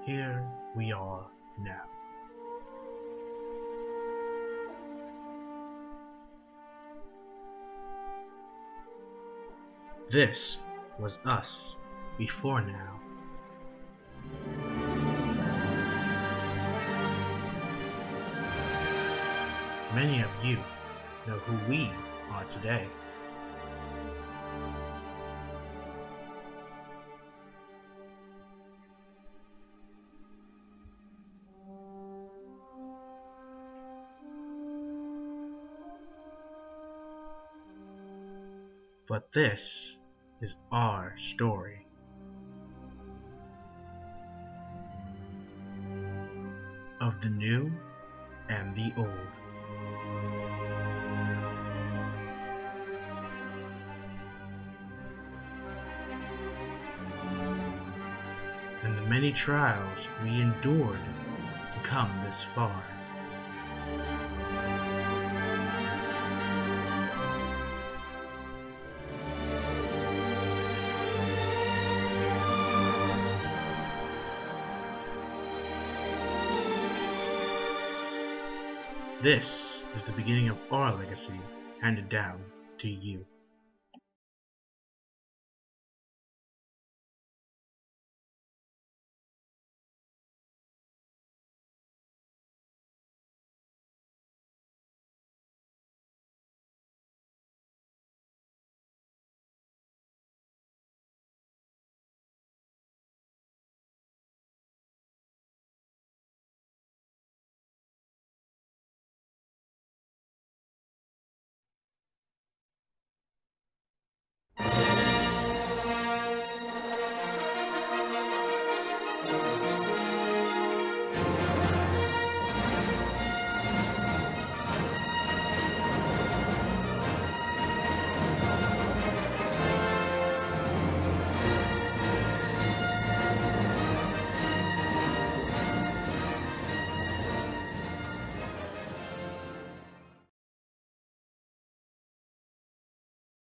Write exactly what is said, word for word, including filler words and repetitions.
here we are now. This was us before now. Many of you know who we are today. But this is our story. Of the new and the old. And the many trials we endured to come this far. This is the beginning of our legacy handed down to you.